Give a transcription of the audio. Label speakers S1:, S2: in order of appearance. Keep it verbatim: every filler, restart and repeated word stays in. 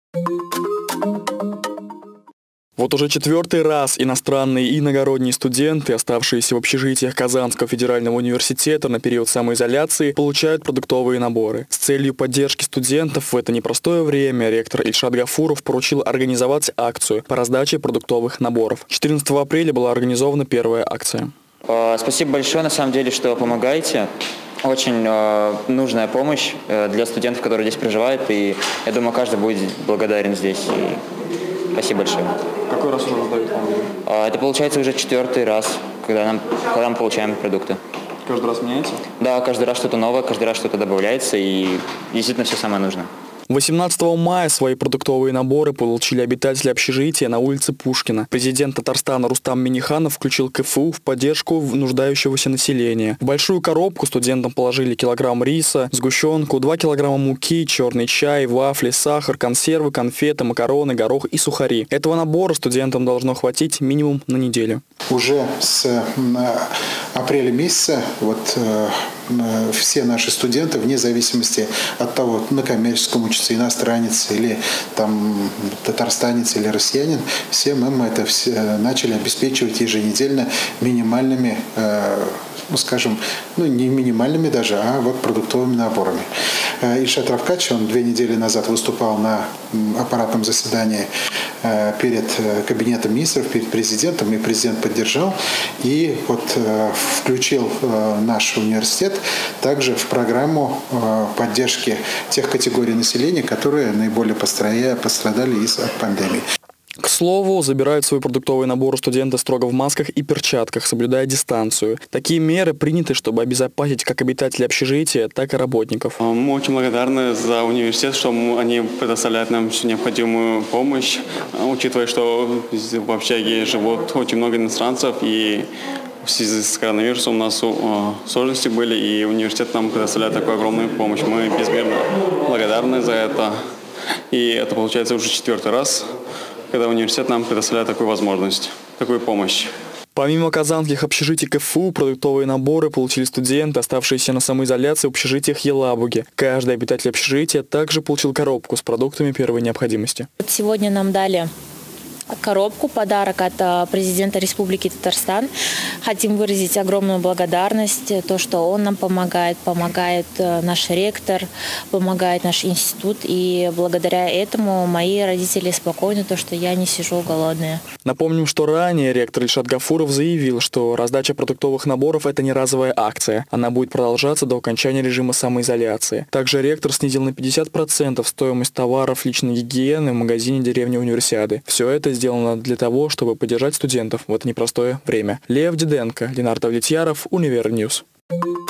S1: Вот уже четвертый раз иностранные и иногородние студенты, оставшиеся в общежитиях Казанского федерального университета на период самоизоляции, получают продуктовые наборы. С целью поддержки студентов в это непростое время ректор Ильшат Гафуров поручил организовать акцию по раздаче продуктовых наборов. четырнадцатого апреля была организована первая акция.
S2: Спасибо большое, на самом деле, что помогаете. Очень э, нужная помощь э, для студентов, которые здесь проживают, и я думаю, каждый будет благодарен здесь. И спасибо большое.
S1: Какой раз уже раздают вам?
S2: Это получается уже четвертый раз, когда, нам, когда мы получаем продукты.
S1: Каждый раз меняется?
S2: Да, каждый раз что-то новое, каждый раз что-то добавляется, и действительно все самое нужное.
S1: восемнадцатого мая свои продуктовые наборы получили обитатели общежития на улице Пушкина. Президент Татарстана Рустам Минниханов включил КФУ в поддержку нуждающегося населения. В большую коробку студентам положили килограмм риса, сгущенку, два килограмма муки, черный чай, вафли, сахар, консервы, конфеты, макароны, горох и сухари. Этого набора студентам должно хватить минимум на неделю.
S3: Уже с апреля месяца вот все наши студенты, вне зависимости от того, на коммерческом учится иностранец или там татарстанец или россиянин, все мы это все начали обеспечивать еженедельно минимальными, ну, скажем, ну не минимальными даже, а вот продуктовыми наборами. Ильшат Равкач, он две недели назад выступал на аппаратном заседании перед кабинетом министров, перед президентом, и президент поддержал и вот включил наш университет также в программу поддержки тех категорий населения, которые наиболее пострадали из-за пандемии.
S1: К слову, забирают свой продуктовый набор студенты строго в масках и перчатках, соблюдая дистанцию. Такие меры приняты, чтобы обезопасить как обитателей общежития, так и работников.
S4: Мы очень благодарны за университет, что они предоставляют нам всю необходимую помощь, учитывая, что в общаге живут очень много иностранцев, и в связи с коронавирусом у нас сложности были, и университет нам предоставляет такую огромную помощь. Мы безмерно благодарны за это. И это получается уже четвертый раз, когда университет нам предоставляет такую возможность, такую помощь.
S1: Помимо казанских общежитий КФУ, продуктовые наборы получили студенты, оставшиеся на самоизоляции в общежитиях Елабуги. Каждый обитатель общежития также получил коробку с продуктами первой необходимости.
S5: Сегодня нам дали коробку, подарок от президента Республики Татарстан. Хотим выразить огромную благодарность, то, что он нам помогает, помогает наш ректор, помогает наш институт. И благодаря этому мои родители спокойны, то, что я не сижу голодная.
S1: Напомним, что ранее ректор Ильшат Гафуров заявил, что раздача продуктовых наборов – это не разовая акция. Она будет продолжаться до окончания режима самоизоляции. Также ректор снизил на пятьдесят процентов стоимость товаров личной гигиены в магазине «Деревня Универсиады». Все это сделано для того, чтобы поддержать студентов в это непростое время. Лев Диденко, Ленардо Влетьяров, Универньюз.